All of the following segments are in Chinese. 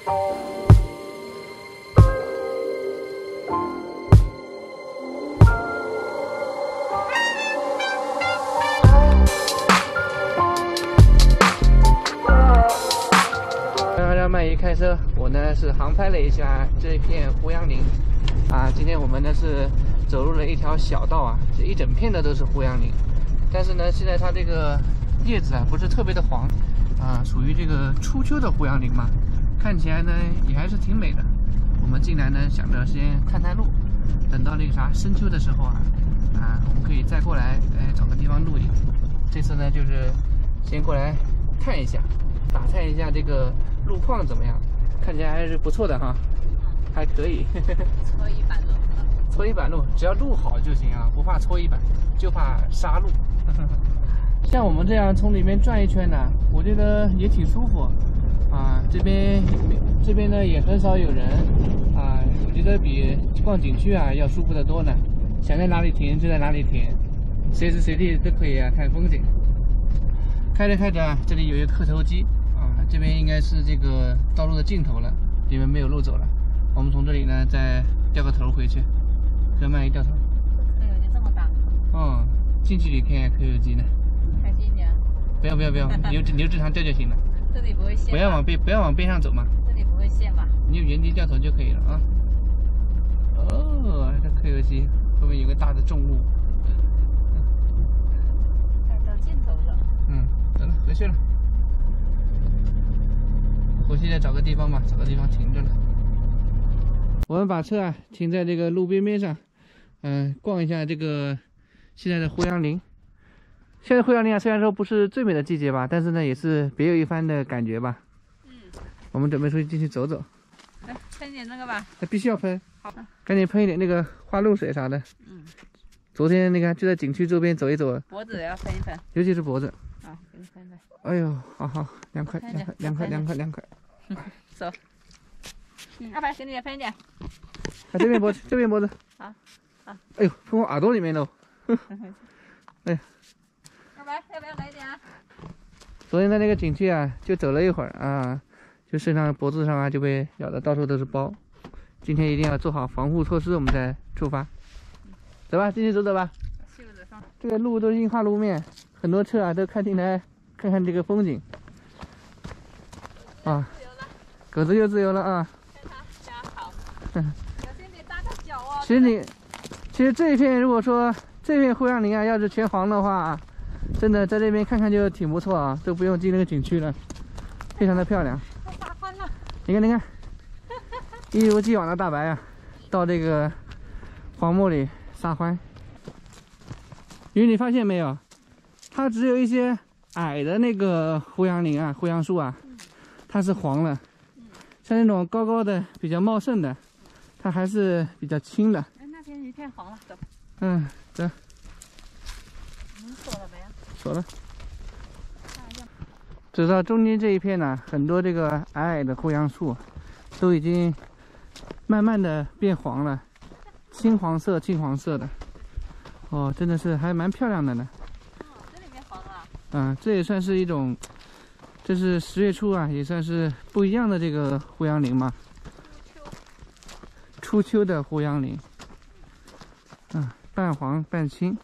让曼姨开车，我呢是航拍了一下这一片胡杨林啊。今天我们呢是走入了一条小道啊，这一整片的都是胡杨林，但是呢现在它这个叶子啊不是特别的黄啊，属于这个初秋的胡杨林嘛，看起来呢也还是挺美的。我们进来呢想着先探探路，等到那个啥深秋的时候我们可以再过来找个地方露营。这次呢就是先过来看一下，打探一下这个路况怎么样，看起来还是不错的哈，还可以。 搓衣板路， 搓衣板路，只要路好就行啊，不怕搓衣板，就怕杀路。像我们这样从里面转一圈呢，我觉得也挺舒服啊。这边呢也很少有人啊，我觉得比逛景区啊要舒服得多呢。想在哪里停就在哪里停，随时随地都可以看风景。开着开着，这里有一个磕头机啊，这边应该是这个道路的尽头了，因为没有路走了。我们从这里呢再掉个头回去，跟曼姨掉头。 这科油机这么大？ 哦，近距离看科油机呢。 开近点。 不要，你就正常掉就行了。 这里不会陷。不要往边上走嘛。 这里不会陷吧？ 你就原地掉头就可以了啊。哦，这科油机后面有个大的重物。 开到尽头了。 走了，回去了。我现在找个地方吧，找个地方停着了。我们把车停在这个路边上，逛一下这个现在的胡杨林。现在胡杨林虽然说不是最美的季节吧，但是呢也是别有一番的感觉吧。我们准备出去进去走走。 来喷点那个吧。 那必须要喷。 好。赶紧喷一点那个花露水啥的。昨天那个就在景区周边走一走。 脖子也要喷一喷。 尤其是脖子。 啊，给你喷喷。 哎呦，好，凉快。 走。阿白，给你也喷一点。 这边脖子。 好。 哎呦，喷我耳朵里面喽。哎。 阿白，要不要来一点啊？ 昨天在那个景区就走了一会儿就身上脖子上就被咬得到处都是包。今天一定要做好防护措施，我们再出发。走吧，进去走走吧。这个路都是硬化路面，很多车都开进来看看这个风景。狗子又自由了啊！ 看它家好。小心别扎到脚哦。 其实这一片，如果说这片胡杨林要是全黄的话真的在这边看看就挺不错啊，都不用进那个景区了，非常的漂亮。 太大欢了。 你看，一如既往的大白到这个荒漠里撒欢。因为你发现没有，它只有一些矮的那个胡杨林胡杨树它是黄了。像那种高高的比较茂盛的，它还是比较轻的。 那边一片黄了，走。 走。 锁了没有？ 锁了。走到中间这一片很多这个矮的胡杨树都已经慢慢的变黄了，金黄色的。真的是还蛮漂亮的呢。 这里面黄了。 这也算是一种，这是10月初也算是不一样的这个胡杨林嘛。初秋的胡杨林。半黄半青。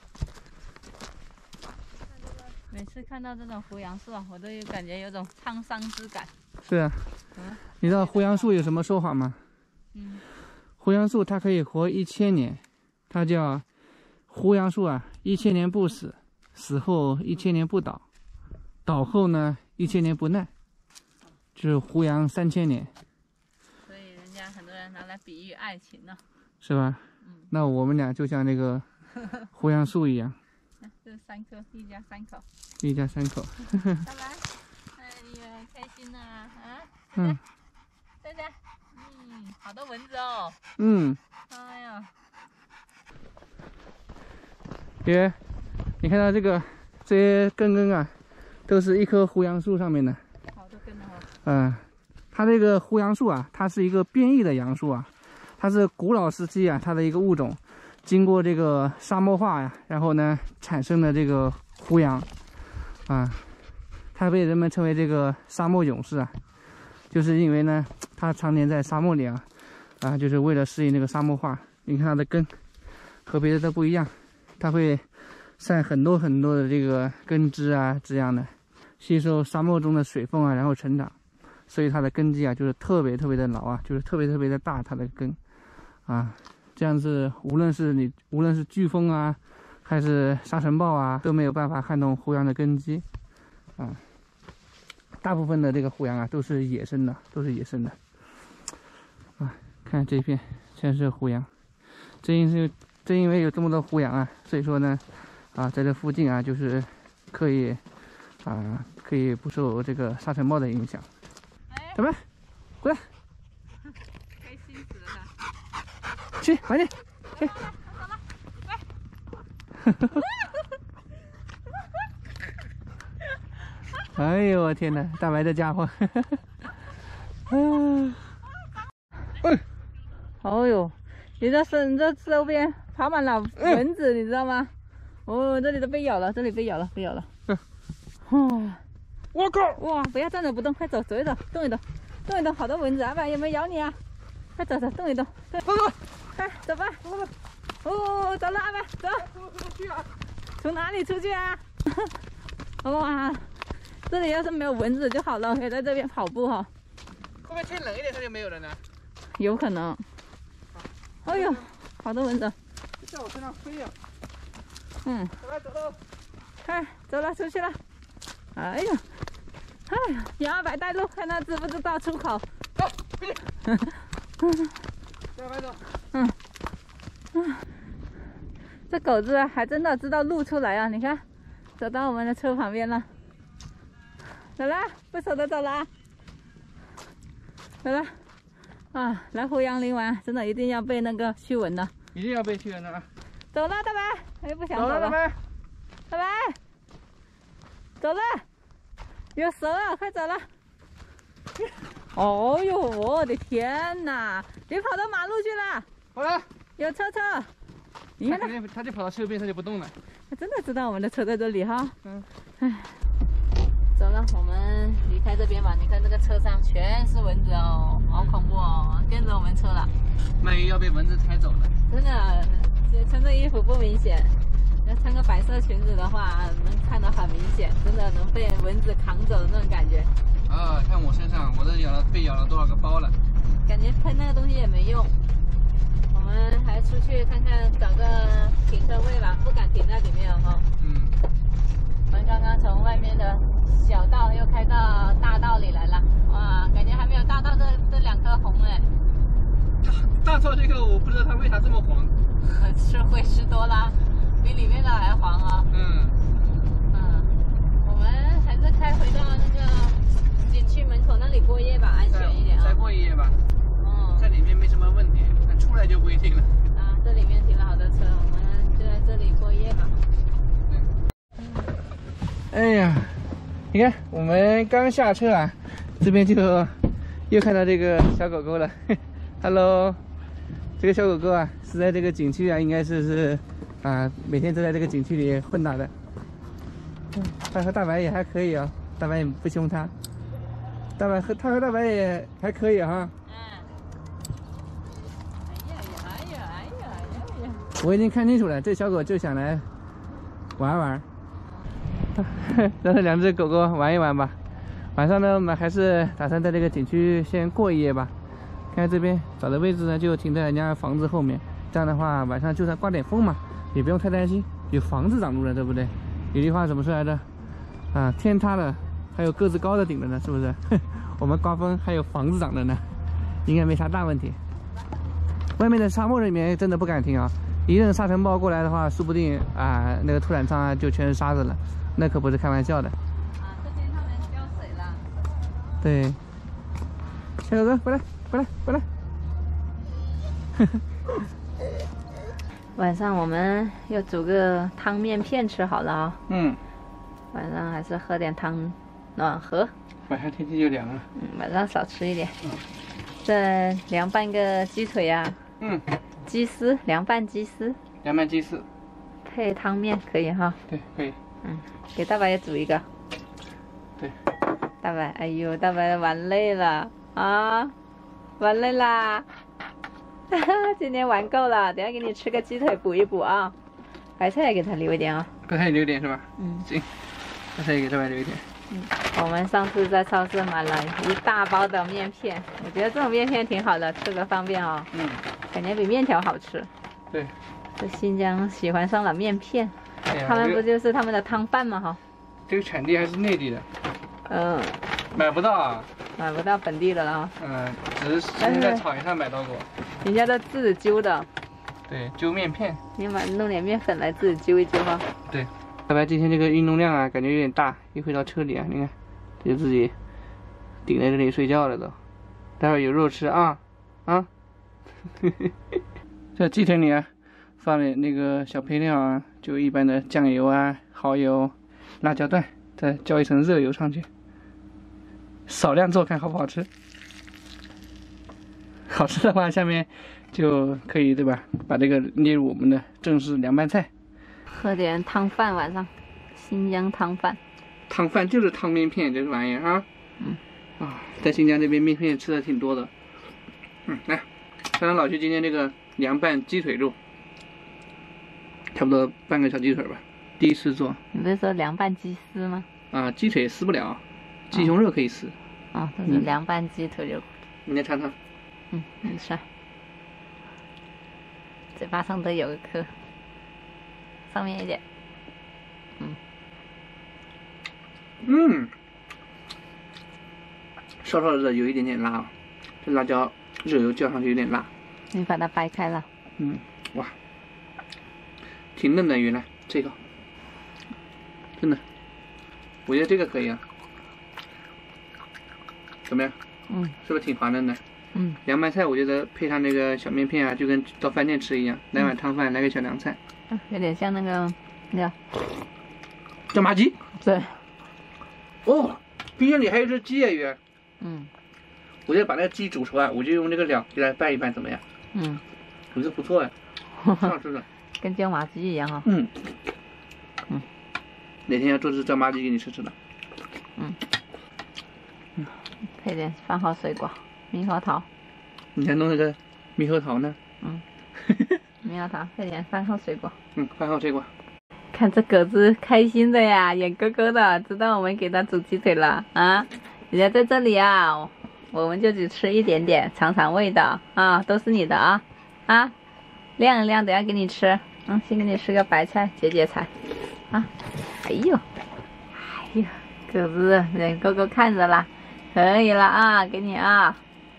每次看到这种胡杨树我都感觉有种沧桑之感。 是你知道胡杨树有什么说法吗？胡杨树它可以活1000年，它叫胡杨树1000年不死，死后1000年不倒，倒后呢1000年不烂，就是胡杨3000年。 所以人家很多人拿来比喻爱情呢， 是吧？那我们俩就像那个胡杨树一样。 这是3棵，一家3口。 一家3口。 拜拜。哎呀，开心呐在这。好多蚊子哦。哎呀。 你看到这些根都是一棵胡杨树上面的。 好多根哦。 它这个胡杨树它是一个变异的杨树它是古老时期它的一个物种，经过这个沙漠化然后呢产生的这个胡杨它被人们称为这个沙漠勇士就是因为呢，它常年在沙漠里啊，就是为了适应那个沙漠化。你看它的根和别的都不一样，它会散很多很多的这个根枝啊，这样的吸收沙漠中的水分啊，然后成长。所以它的根基啊，就是特别特别的牢啊，就是特别特别的大，它的根啊，这样子无论是飓风啊，还是沙尘暴啊，都没有办法撼动胡杨的根基啊。大部分的这个胡杨啊，都是野生的啊。看这一片全是胡杨，正因为有这么多胡杨啊，所以说呢，在这附近啊，就是可以不受这个沙尘暴的影响。怎么？过来！ 开心死了他！ 去，快点！去！哎呦我天哪，大白这家伙！ 哦呦，你这周边爬满了蚊子，你知道吗？哦，这里都被咬了，被咬了。 我靠！ 哇，不要站着不动，快走一走，动一动，好多蚊子，阿白有没有咬你啊？快走，动一动，对，快走吧。哦，走了，阿白，走。从哪里出去啊？哇，这里要是没有蚊子就好了，可以在这边跑步哈。 会不会天冷一点它就没有了呢？ 有可能。哎呦，好多蚊子。 在我身上飞呀！走喽！ 快走了，出去了。哎呀，让阿白带路，看他知不知道出口。 走，快点！让阿白走。 这狗子啊，还真的知道路出来啊！你看，走到我们的车旁边了。走了，不舍得走了。走了。来胡杨林玩，真的一定要被那个驱蚊的。 一定要被驱蚊的啊！ 走了，大白，哎，不想走了。 大白， 走了，有蛇啊，快走了！哦呦，我的天哪！你跑到马路去了？ 好了， 有车，你看他就跑到车边，他就不动了。 他真的知道我们的车在这里哈。走了，我们离开这边吧。你看这个车上全是蚊子哦，好恐怖哦，跟着我们车了。 万一要被蚊子踩走了。真的，穿这衣服不明显。要穿个白色裙子的话，能看得很明显，真的能被蚊子扛走的那种感觉。 看我身上，我都被咬了多少个包了。 感觉喷那个东西也没用。我们还出去看看，找个停车位吧，不敢停在里面哈。我们刚刚从外面的小道又开到大道里来了，哇，感觉还没有大道这两颗红哎。 大道这个我不知道它为啥这么黄。 吃多了。比里面的还黄啊！我们还是开回到那个景区门口那里过夜吧，安全一点啊。 再过一夜吧。在里面没什么问题，但出来就不一定了。 这里面停了好多车，我们就在这里过夜吧。 哎呀，你看我们刚下车啊，这边就又看到这个小狗狗了。Hello， 这个小狗狗啊，是在这个景区啊，应该是每天都在这个景区里混打的。它和大白也还可以啊，大白也不凶它。它和大白也还可以哈。我已经看清楚了，这小狗就想来玩玩。让这两只狗狗玩一玩吧。晚上呢，我们还是打算在这个景区先过一夜吧。看这边找的位置呢，就停在人家房子后面。这样的话，晚上就算刮点风嘛，也不用太担心，有房子挡住了，对不对？有句话怎么说来着？天塌了还有个子高的顶着呢，是不是？我们刮风还有房子挡着呢，应该没啥大问题。外面的沙漠里面真的不敢停啊！一阵沙尘暴过来的话，说不定那个土壤上就全是沙子了，那可不是开玩笑的。 这边他们浇水了。 对，小狗狗，过来。 晚上我们又煮个汤面片吃好了啊。晚上还是喝点汤暖和。 晚上天气就凉了。 晚上少吃一点。这凉拌个鸡腿啊。鸡丝，凉拌鸡丝。 凉拌鸡丝。 配汤面可以哈。 对，可以。 给大白也煮一个。 对。 大白，哎呦，大白玩累了。 啊，玩累啦。今天玩够了，等下给你吃个鸡腿补一补啊。白菜也给他留一点啊。 白菜留点是吧？ 嗯， 行，白菜也给这边留一点。 我们上次在超市买了一大包的面片，我觉得这种面片挺好的，吃着方便哦。感觉比面条好吃。 对。 这新疆喜欢上了面片，他们不就是他们的汤饭吗？哈。 这个产地还是内地的。买不到啊。 买不到本地的了。 只是之前在草原上买到过。 人家都自己揪的。 对，揪面片。 你弄点面粉来自己揪一揪哈。 对。小白今天这个运动量啊，感觉有点大。一回到车里啊，你看，就自己顶在这里睡觉了都。待会儿有肉吃啊啊！这鸡腿里啊，放点那个小配料啊，就一般的酱油啊、蚝油、辣椒段，再浇一层热油上去。少量做，看好不好吃。好吃的话，下面就可以对吧？把这个列入我们的正式凉拌菜。 喝点汤饭，晚上新疆汤饭。 汤饭就是汤面片这个玩意儿啊。在新疆这边面片吃的挺多的。来，看看老徐今天这个凉拌鸡腿肉，差不多半个小鸡腿吧，第一次做。 你不是说凉拌鸡丝吗？ 鸡腿撕不了，鸡胸肉可以撕。 这是凉拌鸡腿肉。 你来尝尝。 你吃。嘴巴上都有个颗。上面一点。 烧烧的有一点点辣，这辣椒热油浇上去有点辣。 你把它掰开了。 哇，挺嫩的，原来这个真的，我觉得这个可以啊。怎么样？是不是挺滑嫩的？凉拌菜我觉得配上那个小面片啊，就跟到饭店吃一样，来碗汤饭，来个小凉菜。 有点像那个椒麻鸡。 对。 冰箱里还有只鸡呀，鱼。我就把那个鸡煮熟啊，我就用这个料给它拌一拌，怎么样？我觉得不错呀，挺好吃的。 跟椒麻鸡一样哈。 哪天要做只椒麻鸡给你吃吃的。 配点饭后水果，猕猴桃。 你还弄那个猕猴桃呢？ 猕猴桃，配点饭后水果。 饭后水果。 看这狗子开心的呀，眼勾勾的，知道我们给它煮鸡腿了啊！人家在这里啊，我们就只吃一点点，尝尝味道啊，都是你的啊！晾一晾，等下给你吃。先给你吃个白菜解解馋啊！哎呦，狗子眼勾勾看着了，可以了啊，给你啊！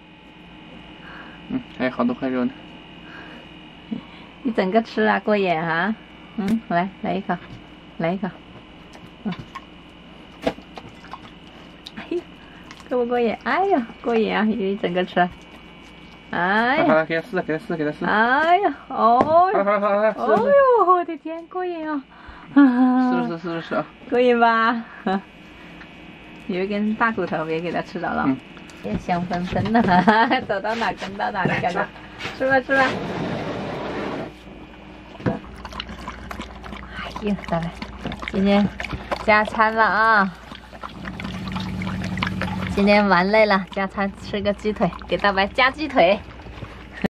还有好多块肉呢。 一整个吃啊，过瘾啊！来一口，来一口。哎呀，过不过瘾？哎呀，过瘾啊！一整个吃。哎呀， 好了，给它撕。 哎呀，哦哟，哦哟，我的天，过瘾啊！ 撕啊！ 过瘾吧？有一根大骨头，别给它吃着了。也香喷喷的，走到哪跟到哪，你看看，吃吧。再来，今天加餐了啊！今天玩累了，加餐吃个鸡腿，给大白加鸡腿。